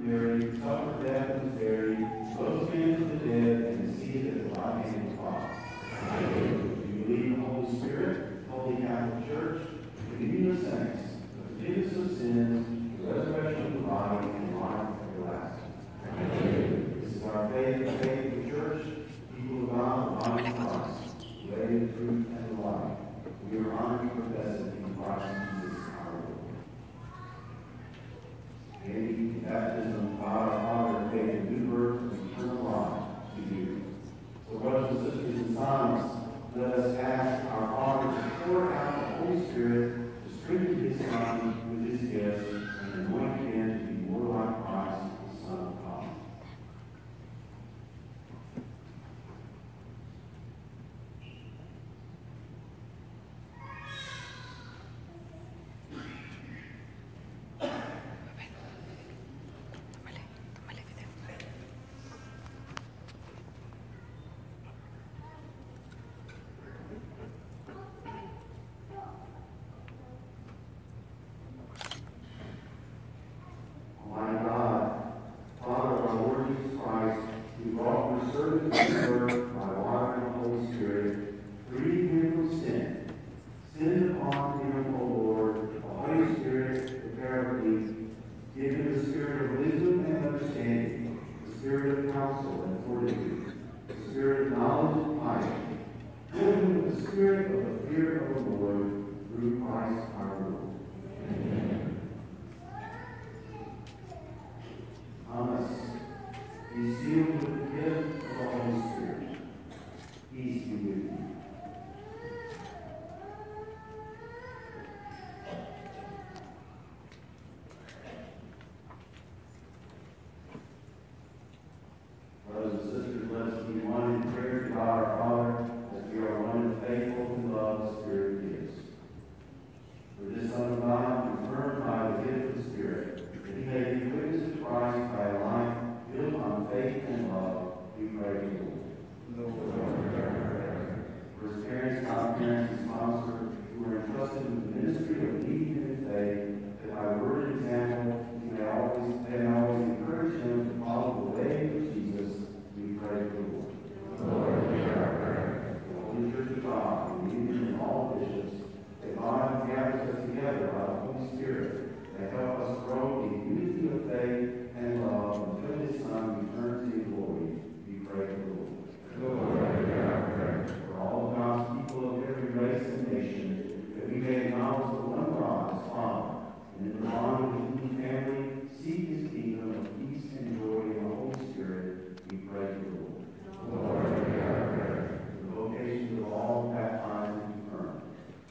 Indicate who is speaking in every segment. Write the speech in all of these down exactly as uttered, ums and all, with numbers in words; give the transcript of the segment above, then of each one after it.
Speaker 1: Mary, suffered, death, and was buried, rose again from the dead, and is seated at the right hand of the Father. Do you believe in the Holy Spirit, the Holy Catholic Church, the communion of saints, the forgiveness of sins, the resurrection of the body, and life everlasting? This is our faith, the faith of the Church, people of God, the body of Christ, the way, the truth, and the life. We are honored to profess it in Christ Jesus our Lord. In baptism, God our Father gave a new birth and eternal life to you. So, brothers and sisters, in silence, let us ask our Father to pour out the Holy Spirit to strengthen His Son with His gifts and anoint him to be more like Christ, the Son of God.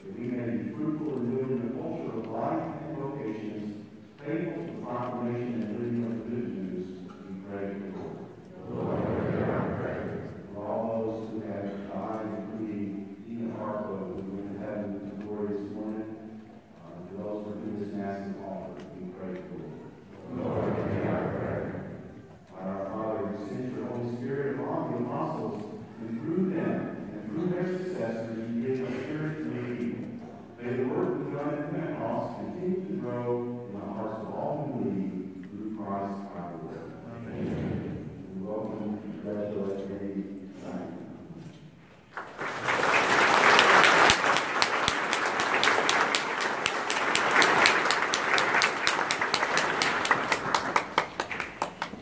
Speaker 1: Faithful to the proclamation and